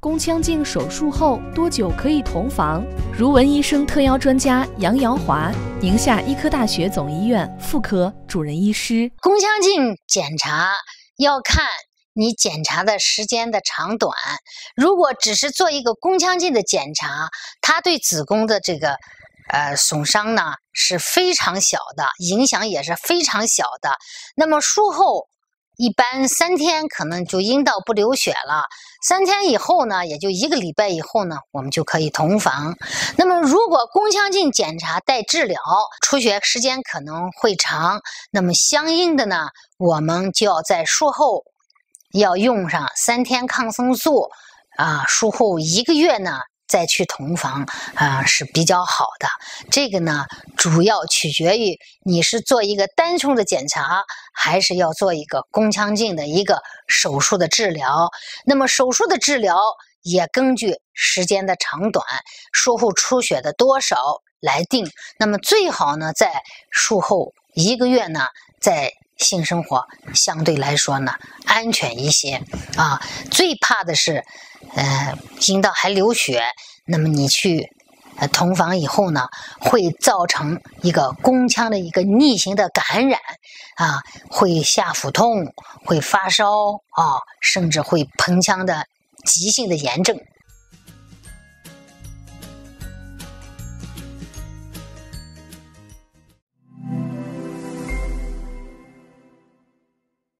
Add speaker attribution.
Speaker 1: 宫腔镜手术后多久可以同房？如文医生特邀专家杨瑶华，宁夏医科大学总医院妇科主任医师。
Speaker 2: 宫腔镜检查要看你检查的时间的长短。如果只是做一个宫腔镜的检查，它对子宫的这个损伤呢是非常小的，影响也是非常小的。那么术后一般3天可能就阴道不流血了，3天以后呢，也就1个礼拜以后呢，我们就可以同房。那么如果宫腔镜检查带治疗，出血时间可能会长，那么相应的呢，我们就要在术后要用上3天抗生素术后1个月呢再去同房是比较好的。这个呢主要取决于你是做一个单纯的检查，还是要做一个宫腔镜的一个手术的治疗。那么手术的治疗也根据时间的长短、术后出血的多少来定。那么最好呢在术后1个月呢在性生活相对来说呢安全一些最怕的是阴道还流血，那么你去同房以后呢，会造成一个宫腔的一个逆行的感染会下腹痛，会发烧甚至会盆腔的急性的炎症。